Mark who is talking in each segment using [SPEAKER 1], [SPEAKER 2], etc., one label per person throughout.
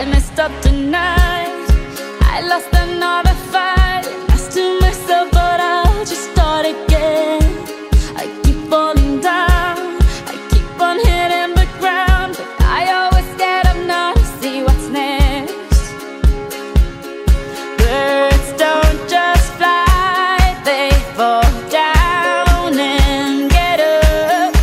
[SPEAKER 1] I messed up tonight. I lost another fight. Lost to myself, but I'll just start again. I keep falling down, I keep on hitting the ground, but I always get up now to see what's next. Birds don't just fly, they fall down and get up.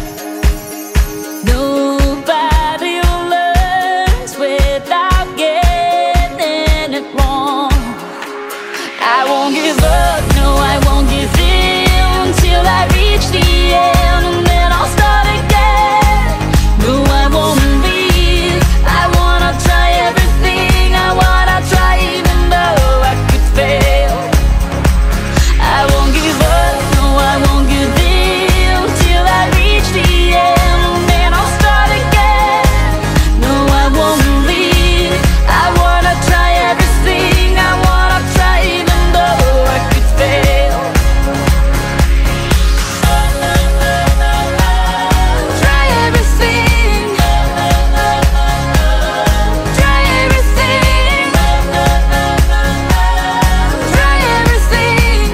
[SPEAKER 1] Nobody learns without getting it wrong. I won't give up, no, I won't give in till I reach the end, and then I'll start again. No, I won't leave. I wanna try everything. I wanna try even though I could fail. I won't give up, no, I won't give in till I reach the end, and then I'll start again. No, I won't leave. I wanna try everything. I wanna try even though I could fail. Try everything. Try everything. Try everything.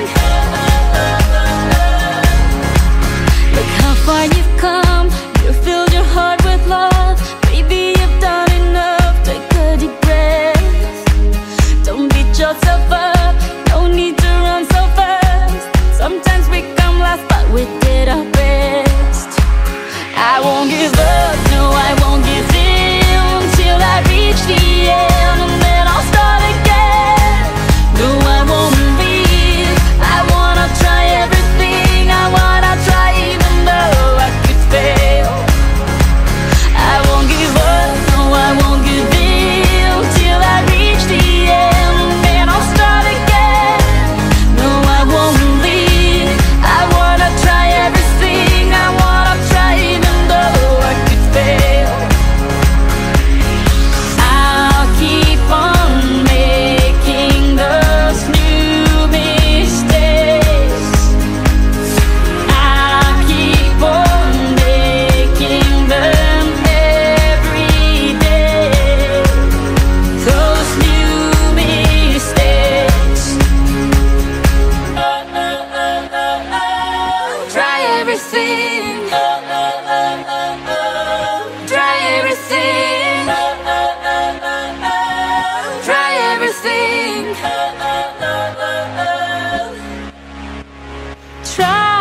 [SPEAKER 1] Look how far you've come. You filled your heart with love. Maybe you've done enough. Take a deep breath. Don't beat yourself up. No need to run so fast. Sometimes we come last, but we did our best. I won't give up, no, I won't give in till I reach the end, and then I'll start again. No, I won't leave. I wanna try everything. I wanna try even though I could fail. I won't give up, no, I won't give in till I reach the end, and then I'll start again. No, I won't leave. I wanna try everything. I wanna try even though I could fail. I'll keep on making those new mistakes. I'll keep on making them every day. Those new mistakes. Try everything. Try everything. Try everything. Try